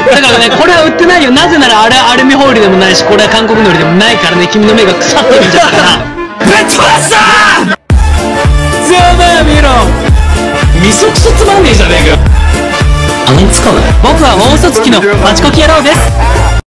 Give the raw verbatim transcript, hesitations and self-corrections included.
だからね、これは売ってないよ。なぜならあれアルミホイルでもないし、これは韓国海苔でもないからね。君の目が腐ってるんじゃから。ぶっ飛ばしたー。ざまみろ。みそくそつまんねえじゃねえか。あの使うな。僕は大嘘つきのバチコキ野郎です。